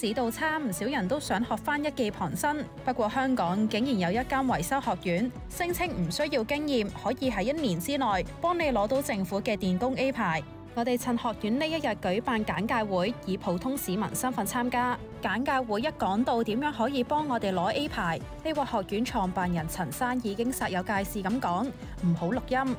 市道差，唔少人都想學返一技傍身。不過香港竟然有一間維修學院，聲稱唔需要經驗，可以喺1年之內幫你攞到政府嘅電工 A 牌。我哋趁學院呢一日舉辦簡介會，以普通市民身份參加。簡介會一講到點樣可以幫我哋攞 A 牌，呢位學院創辦人陳生已經煞有介事咁講，唔好錄音。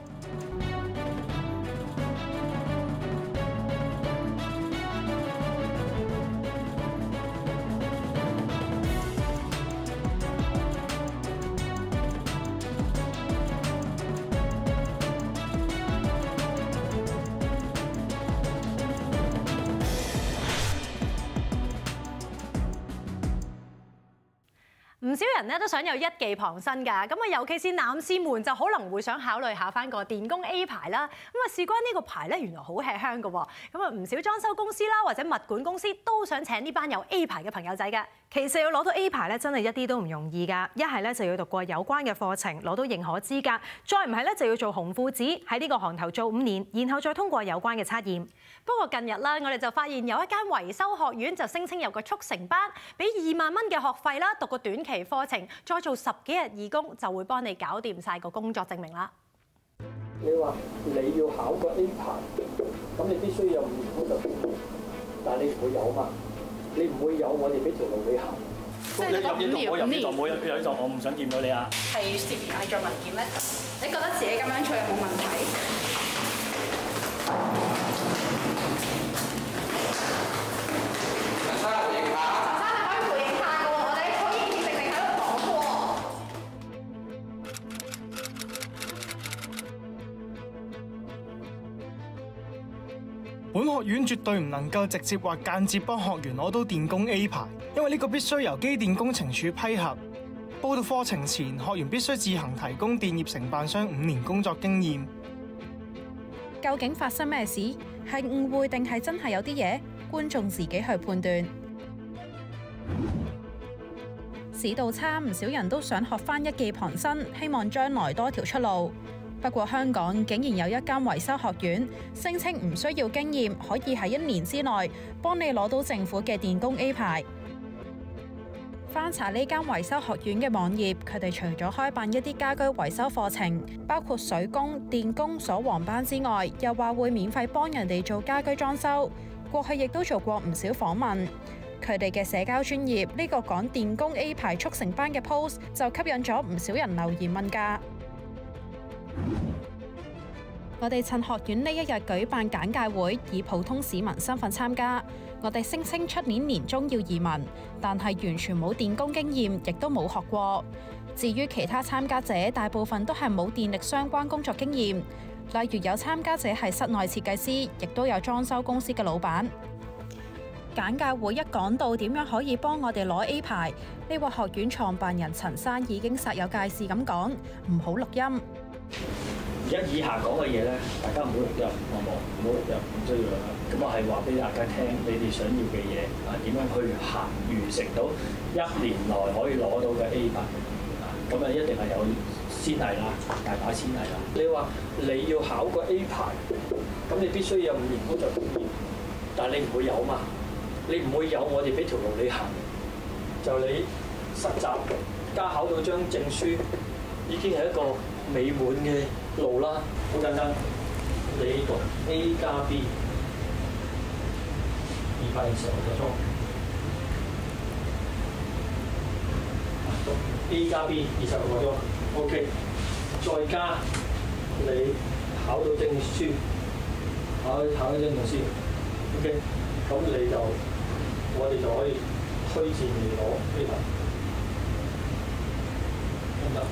唔少人咧都想有一技傍身㗎，咁啊尤其是男士們就可能會想考慮考翻個電工 A 牌啦。咁啊事關呢個牌咧，原來好吃香㗎喎。咁啊唔少裝修公司啦或者物管公司都想請呢班有 A 牌嘅朋友仔㗎。 其實要攞到 A 牌咧，真係一啲都唔容易㗎。一係咧就要讀過有關嘅課程，攞到認可資格；再唔係咧就要做紅褲子，喺呢個行頭做5年，然後再通過有關嘅測驗。 不過近日啦，我哋就發現有一間維修學院就聲稱有個速成班，俾2萬蚊嘅學費啦，讀個短期課程，再做10幾日義工，就會幫你搞掂晒個工作證明啦。 你話你要考個 A 牌，咁你必須有5年工作經驗，但係你唔會有嘛？你唔會有，我哋俾條路你行。 即係入呢度，我入呢度，冇入呢度，我唔想見到你啊！ 係涉嫌偽造文件咩？你覺得自己咁樣做有冇問題？陳生回應下。陳生你可以回應下㗎喎，我哋好認認定定喺度講喎。本學院絕對唔能夠直接或間接幫學員攞到電工 A 牌，因為呢個必須由機電工程署批核。報到課程前，學員必須自行提供電業承辦商5年工作經驗。 究竟發生咩事？係誤會定係真係有啲嘢？觀眾自己去判斷。市道差，唔少人都想學返一技傍身，希望將來多條出路。不過香港竟然有一間維修學院，聲稱唔需要經驗，可以喺1年之內幫你攞到政府嘅電工 A 牌。翻查呢間維修學院嘅網頁，佢哋除咗開辦一啲家居維修課程，包括水工、電工、鎖黃班之外，又話會免費幫人哋做家居裝修。過去亦都做過唔少訪問。佢哋嘅社交專頁呢個講電工 A 牌速成班嘅 post 就吸引咗唔少人留言問價。我哋趁學院呢一日舉辦簡介會，以普通市民身份參加。我哋聲稱出年年中要移民，但係完全冇電工經驗，亦都冇學過。至於其他參加者，大部分都係冇電力相關工作經驗，例如有參加者係室內設計師，亦都有裝修公司嘅老闆。簡介會一講到點樣可以幫我哋攞 A 牌，呢位學院創辦人陳生已經煞有介事咁講，唔好錄音。 而家以下講嘅嘢咧，大家唔好錄音，好冇？唔好錄音，唔需要錄音。咁我係話俾大家聽，你哋想要嘅嘢啊，點樣去行完成到1年內可以攞到嘅 A 牌啊？咁啊，一定係有先例啦，大把先例啦。 你話你要考個 A 牌，咁你必須有5年工作經驗，但係你唔會有嘛？你唔會有，我哋俾條路你行，就你實習加考到張證書，已經係一個美滿嘅路啦。好簡單，你讀 A 加 B 220個鐘，讀 A 加 B 26個鐘 ，OK， 再加你考到證書，考到證書 ，OK， 咁你就我哋就可以推薦你攞呢份，得唔得？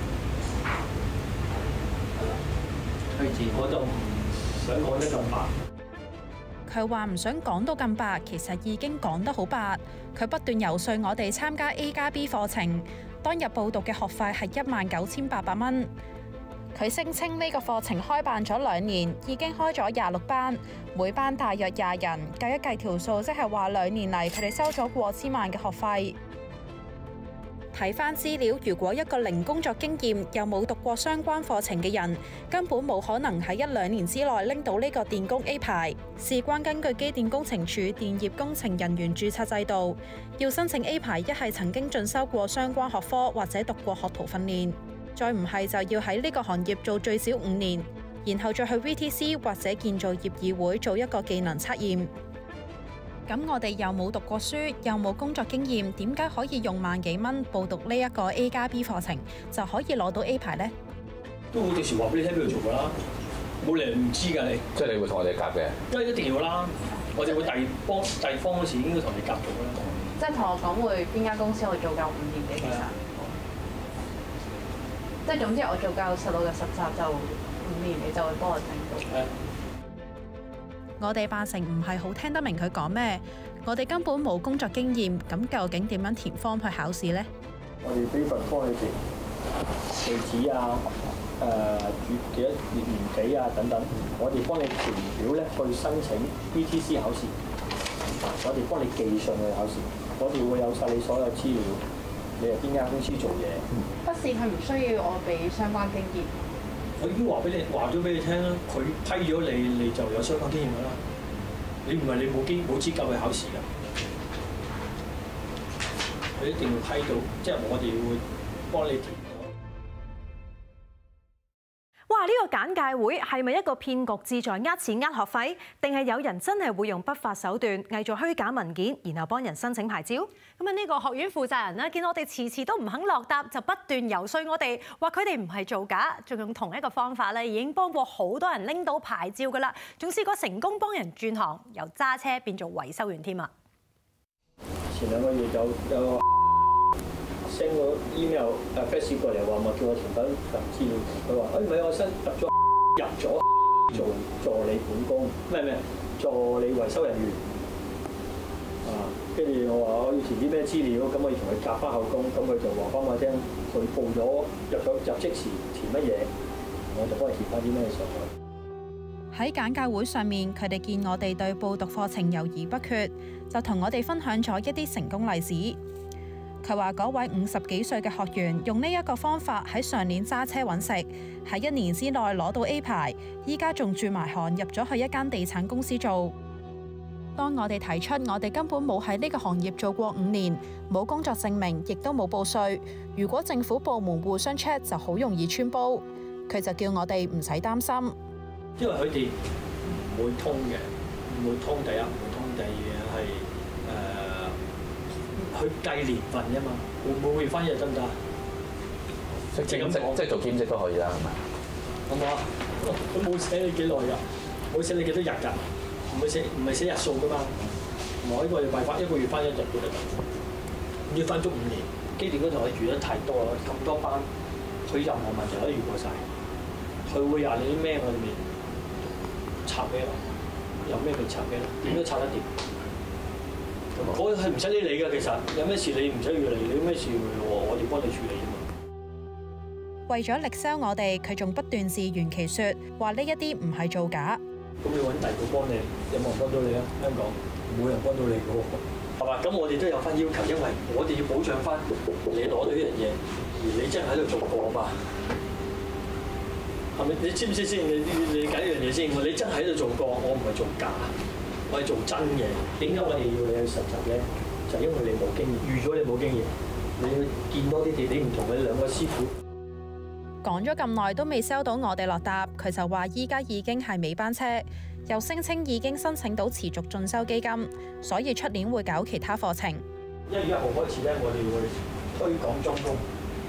係啦，推薦我就唔想講得咁白。 佢話唔想講到咁白，其實已經講得好白。佢不斷遊說我哋參加 A 加 B 課程，當日報讀嘅學費係19800蚊。佢聲稱呢個課程開辦咗2年，已經開咗26班，每班大約20人，計一計條數，即係話2年嚟佢哋收咗過千萬嘅學費。 睇返資料，如果一個零工作經驗又冇讀過相關課程嘅人，根本冇可能喺1-2年之內拎到呢個電工 A 牌。事關根據機電工程署電業工程人員註冊制度，要申請 A 牌，一係曾經進修過相關學科或者讀過學徒訓練，再唔係就要喺呢個行業做最少5年，然後再去 VTC 或者建造業議會做一個技能測驗。咁我哋又冇讀過書，又冇工作經驗，點解可以用萬幾蚊報讀呢一個 A+B 課程就可以攞到 A 牌呢？ 都會到時話俾你聽邊度做㗎啦，冇理由唔知㗎你。 即係你會同我哋夾嘅？ 因為一定要啦，我哋會第方嗰時應該同你夾做㗎啦。 即係同我講會邊間公司我做夠5年嘅其實，即係總之我做夠16日實習就5年，你就會幫我整到。 我哋扮成唔係好聽得明佢講咩，我哋根本冇工作經驗，咁究竟點樣填 form 去考試呢？ 我哋俾份 form 你填地址啊，住幾多年紀啊等等，我哋幫你填表咧去申請 VTC 考試，我哋幫你寄上去考試，我哋會有晒你所有資料，你係邊間公司做嘢。 筆試佢唔需要我俾相關經驗。 我已經話咗俾你聽啦，佢批咗你，你就有相關經驗㗎啦。你唔係你冇資格去考試㗎，佢一定要批到，即係我哋會幫你填咗。 哇！呢個簡介會係咪一個騙局，志在呃錢呃學費，定係有人真係會用不法手段偽造虛假文件，然後幫人申請牌照？ 咁啊，呢個學院負責人咧，見我哋遲都唔肯落答，就不斷游說我哋，話佢哋唔係造假，仲用同一個方法咧，已經幫過好多人拎到牌照㗎啦，仲試過成功幫人轉行，由揸車變做維修員添啊！ 前2個月有 send 個 email fax 過嚟話咪叫我填翻份資料，佢話唔係我新入咗做助理管工，咩助理維修人員啊，跟住我話我要填啲咩資料，咁我要同佢夾翻口供，咁佢就話翻我聽，佢報咗入職時填乜嘢，我就幫佢填翻啲咩上去。 喺簡介會上面，佢哋見我哋對報讀課程猶豫不決，就同我哋分享咗一啲成功例子。佢話嗰位50幾歲嘅學員用呢一個方法喺上年揸車揾食，喺1年之內攞到 A 牌，依家仲轉埋行入咗去一間地產公司做。當我哋提出我哋根本冇喺呢個行業做過5年，冇工作證明，亦都冇報稅，如果政府部門互相 check 就好容易穿煲，佢就叫我哋唔使擔心。 因為佢哋唔會通嘅，唔會通第一，唔會通第二係佢計年份啫嘛，會翻日得唔得啊？ 即係做兼職都可以啦，係咪？ 好唔好啊？佢冇寫你幾耐㗎，冇寫你幾多日㗎，唔係寫日數㗎嘛。我呢個禮拜翻1個月翻1日都得㗎，要翻足5年。機電嗰度可以預得太多啦，咁多班，佢任何問題可以預過晒。佢會話你啲咩我哋咪拆咩咯，有咩咪拆咩咯，點都拆得掂。我係唔使理你㗎，其實有咩事你唔使要理，你有咩事我哋幫你處理啫嘛。 為咗力 sell 我哋，佢仲不斷自圓其説，話呢一啲唔係造假。 咁你揾第二個幫你，有冇人幫到你啊？香港冇人幫到你嘅喎，係嘛？咁我哋都有翻要求，因為我哋要保障翻你攞到呢樣嘢，而你真係喺度做過嘛。係咪？你知唔知先？你解呢樣嘢先。你真係喺度做過，我唔係做假。我係做真嘅，點解我哋要你去實習咧？就係因為你冇經驗，預咗你冇經驗，你去見多啲地，你唔同你2個師傅。 講咗咁耐都未 sell 到我哋落答，佢就話依家已經係尾班車，又聲稱已經申請到持續進修基金，所以出年會搞其他課程。 1月1號開始咧，我哋會推廣中工，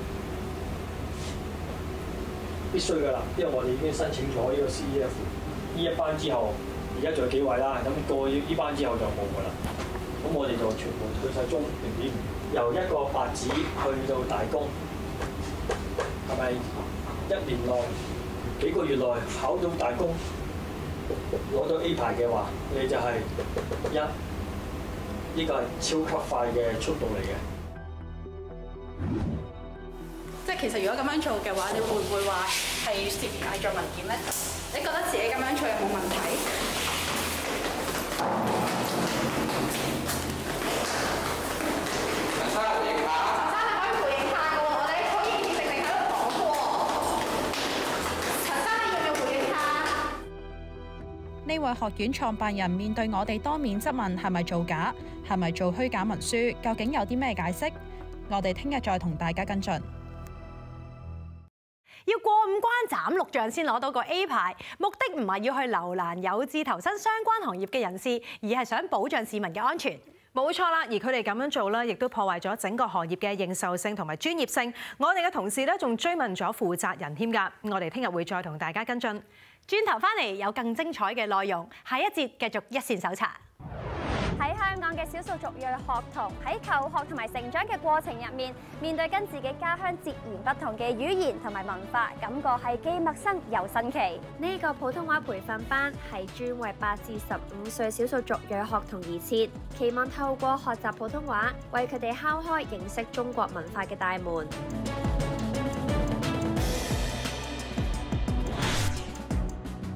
必須㗎啦，因為我哋已經申請咗呢個 CEF 呢一班之後。而家仲有幾位啦，咁過呢班之後就冇㗎啦。咁我哋就全部推晒中0.5，由一個白紙去到大工，係咪1年內幾個月內考到大工，攞到 A 牌嘅話，你就係呢個係超級快嘅速度嚟嘅。 即係其實如果咁樣做嘅話，你會唔會話係涉嫌偽造文件咧？你覺得自己咁樣做有冇問題？陳生，你可以回應下。 位學院創辦人面對我哋當面質問係咪造假，係咪做虛假文書，究竟有啲咩解釋？我哋聽日再同大家跟進。 要過五關斬六將先攞到個 A 牌，目的唔係要去留難有志投身相關行業嘅人士，而係想保障市民嘅安全。 冇錯啦，而佢哋咁樣做咧，亦都破壞咗整個行業嘅認受性同埋專業性。我哋嘅同事咧仲追問咗負責人添㗎。我哋聽日會再同大家跟進。 轉頭翻嚟有更精彩嘅內容，下一節繼續一線搜查。 喺香港嘅少數族裔學童喺求學同埋成長嘅過程入面，面對跟自己家鄉截然不同嘅語言同埋文化，感覺係既陌生又新奇。呢個普通話培訓班係專為8至15歲少數族裔學童而設，期望透過學習普通話，為佢哋敲開認識中國文化嘅大門。